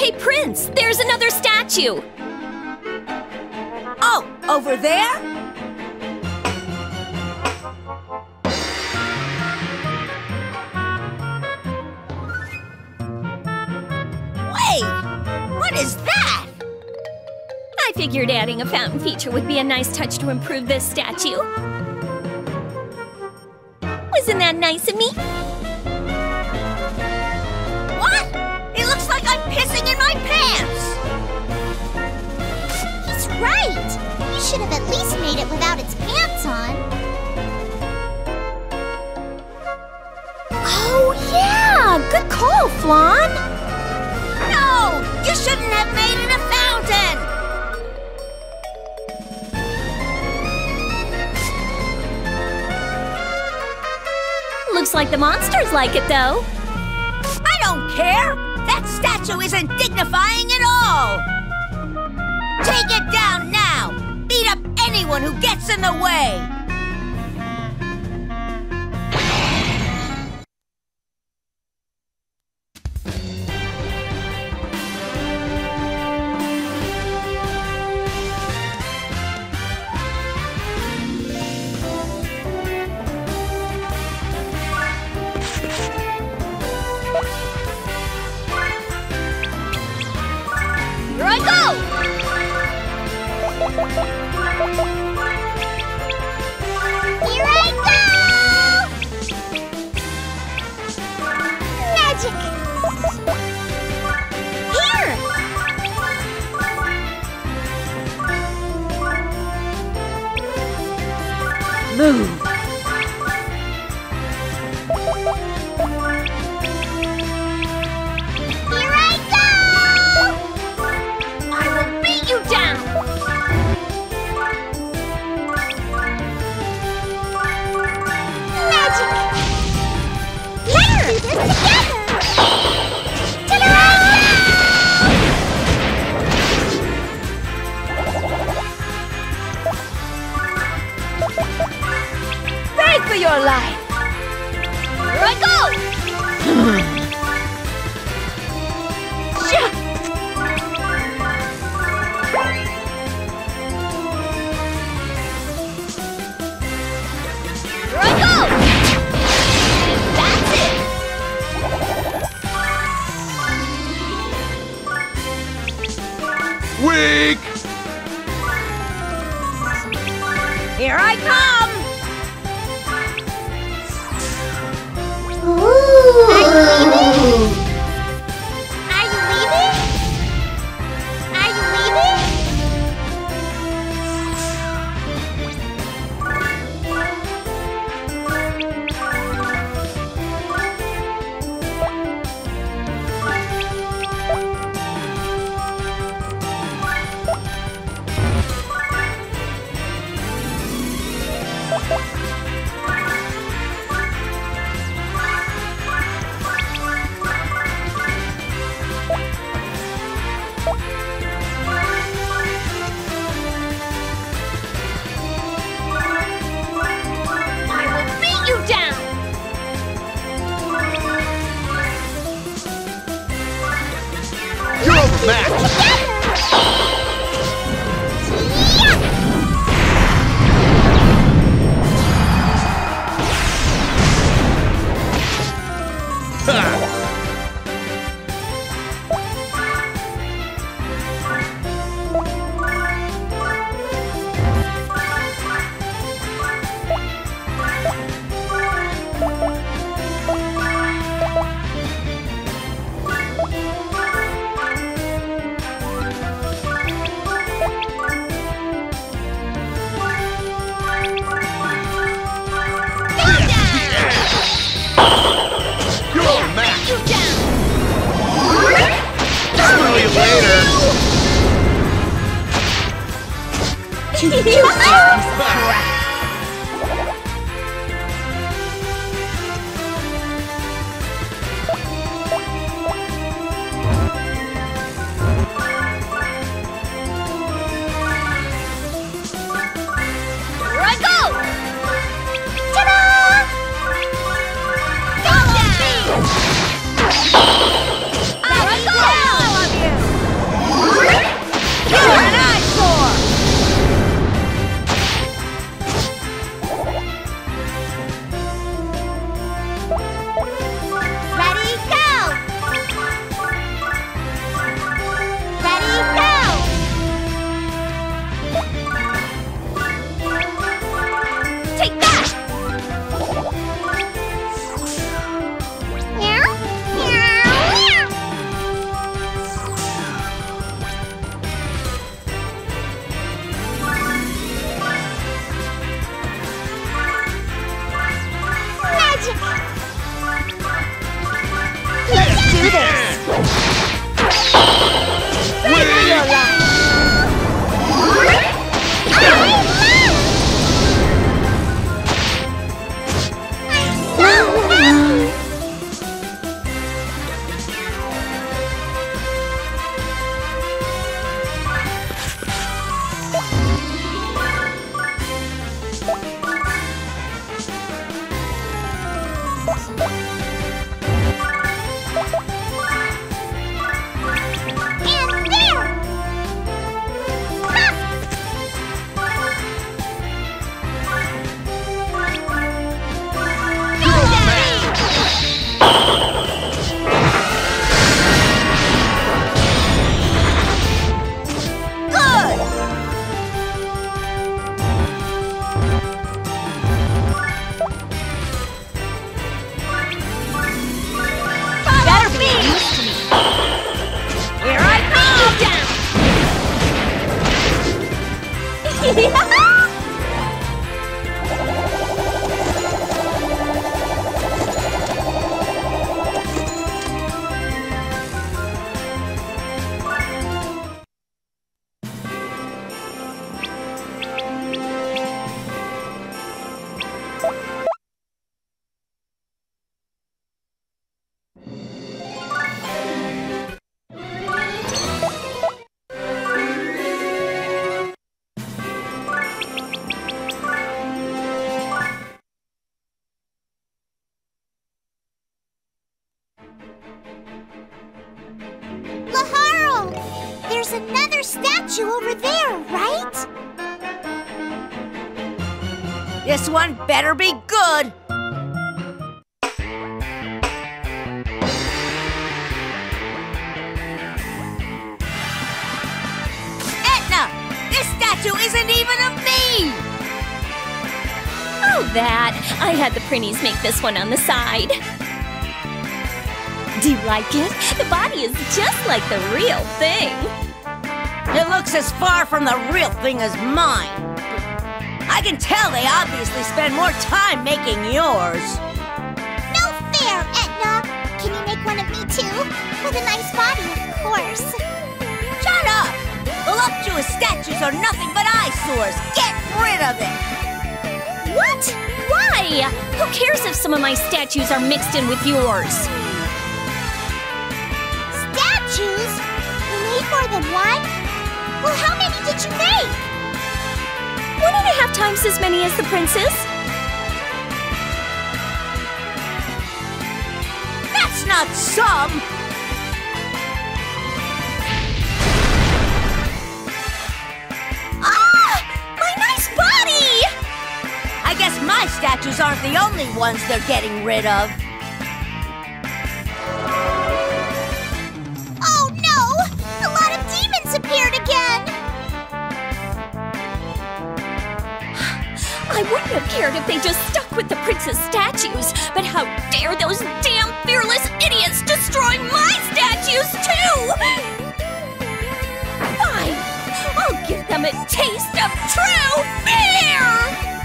Hey, Prince, there's another statue! Oh, over there? Wait! What is that? I figured adding a fountain feature would be a nice touch to improve this statue. Wasn't that nice of me? What? It looks like I'm pissing in my pants! He's right! You should have at least made it without its pants on. Oh, yeah! Good call, Flan! No! You shouldn't have made it a fountain! Looks like the monsters like it, though. I don't care! That statue isn't dignifying at all! Take it down now! Beat up anyone who gets in the way! Here I go! Here I go! Magic! Here! Move! Here I go! I will beat you down! Magic! Let's do this together! Ta-da! Fight for your life! Here I go! Here I go! That's it! Weak! Here I come! Are you leaving? Are you leaving? I will beat you down! You're overmatched! Ha! You're overmatched! You down! Smell you later! Here I go! Ta-da! Follow me! There I go! another statue over there, right? This one better be good. Etna! This statue isn't even of me! Oh, that. I had the Prinnies make this one on the side. Do you like it? The body is just like the real thing. It looks as far from the real thing as mine. I can tell they obviously spend more time making yours. No fair, Etna! Can you make one of me too? With a nice body, of course. Shut up! Voluptuous statues are nothing but eyesores. Get rid of it! What? Why? Who cares if some of my statues are mixed in with yours? Statues? You made more than one? Well, how many did you make? 1.5 times as many as the princess. That's not some! Ah! My nice body! I guess my statues aren't the only ones they're getting rid of. Oh no! A lot of demons appeared again! I wouldn't have cared if they just stuck with the princess statues, but how dare those damn fearless idiots destroy my statues too! Fine! I'll give them a taste of true fear!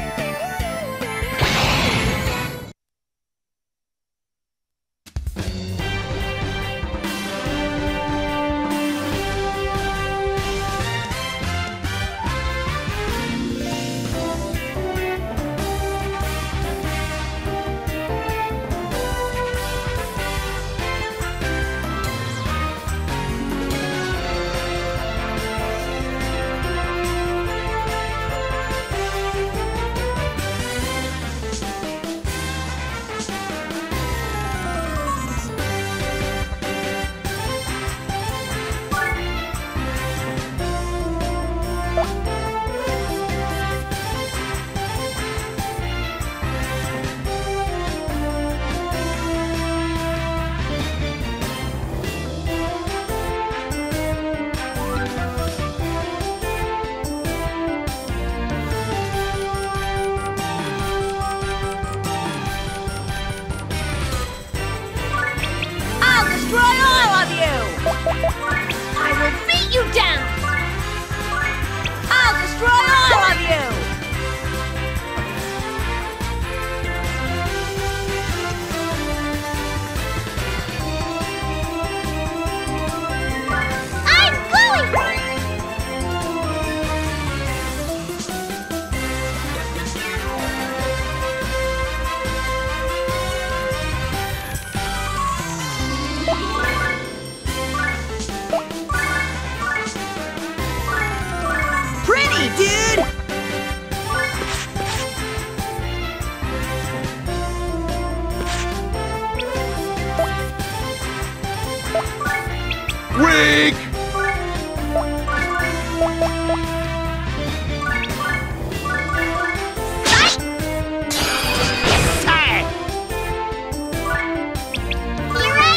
I will beat you down! I'll destroy all of you! I'm going! Pretty, dude! Weak! Here I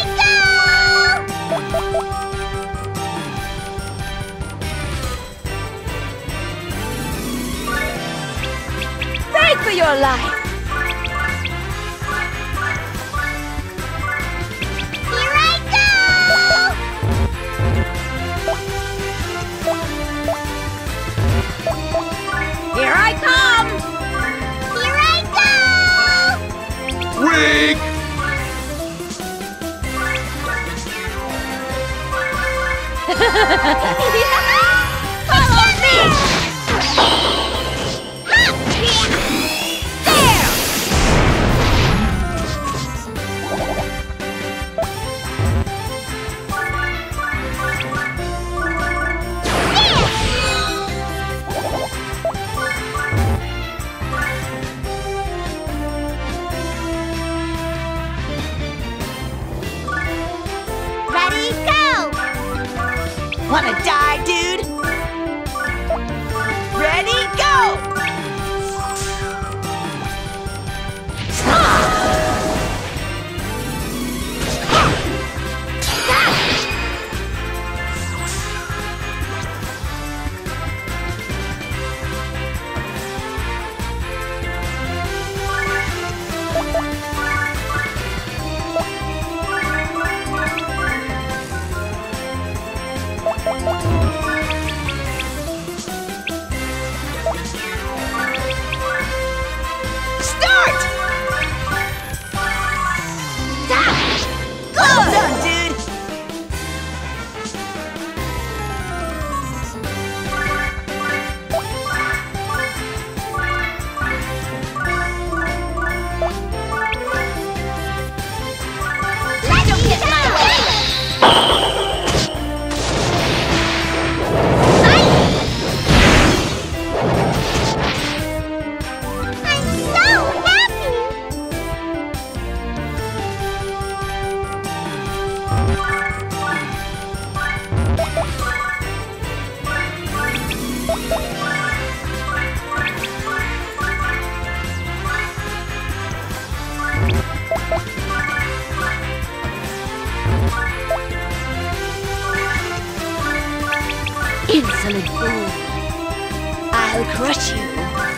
Fight for your life! Here I go! Here I come! Here I go! Weak! Follow me! There! Ready, go! Wanna die, dude? Ready, go! Insolent fool. I'll crush you.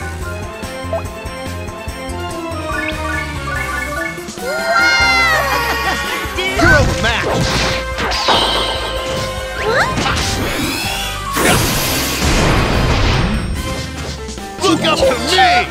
You're overmatched! Look up to me!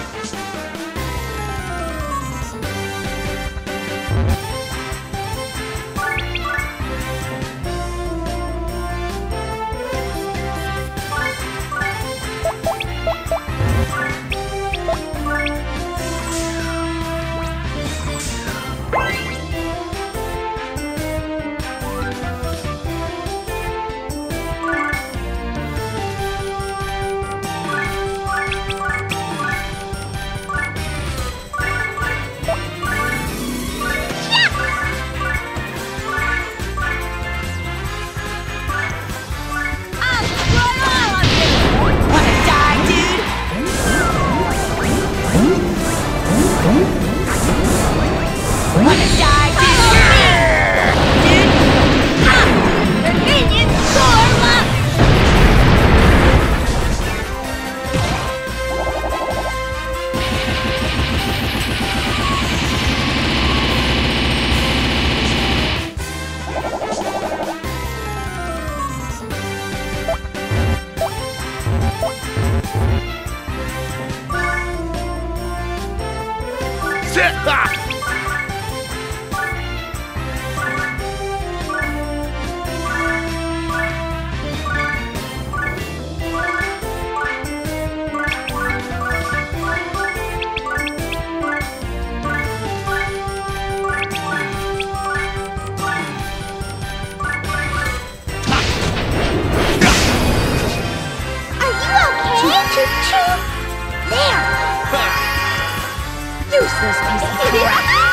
Useless piece of crap.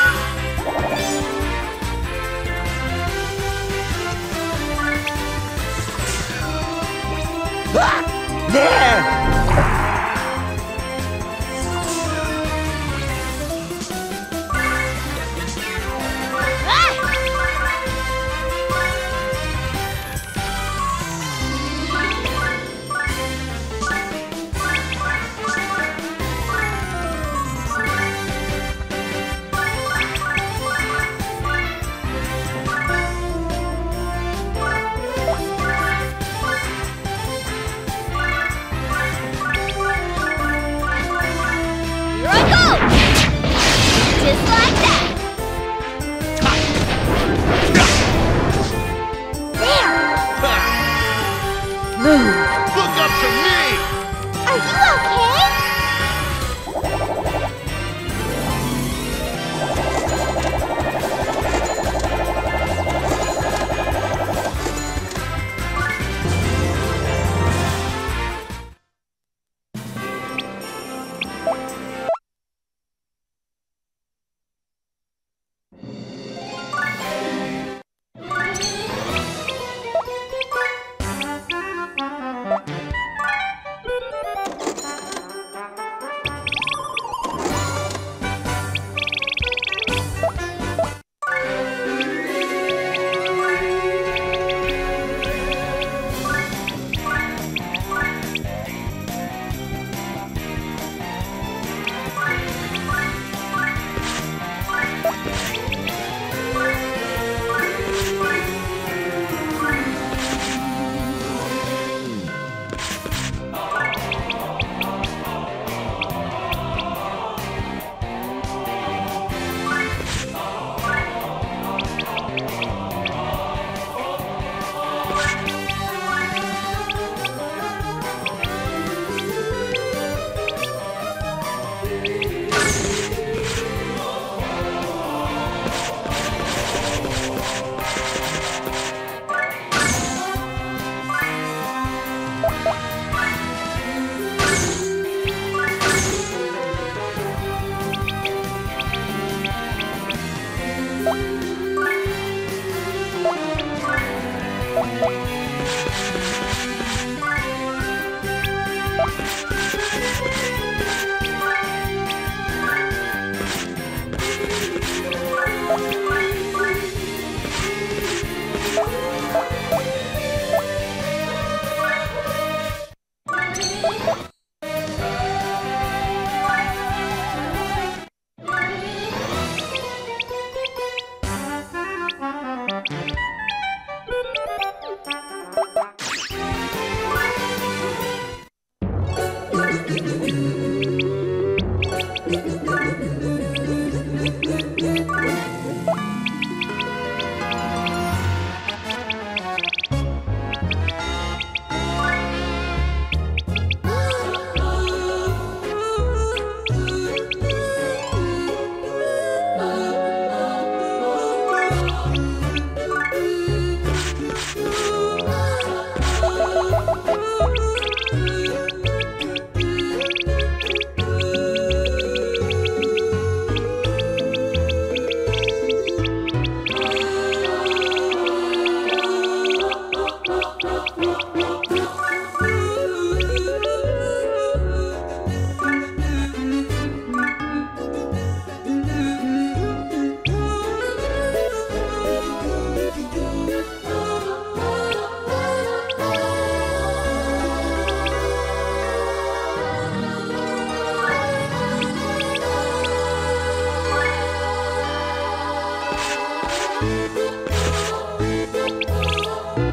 There!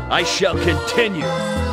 I shall continue.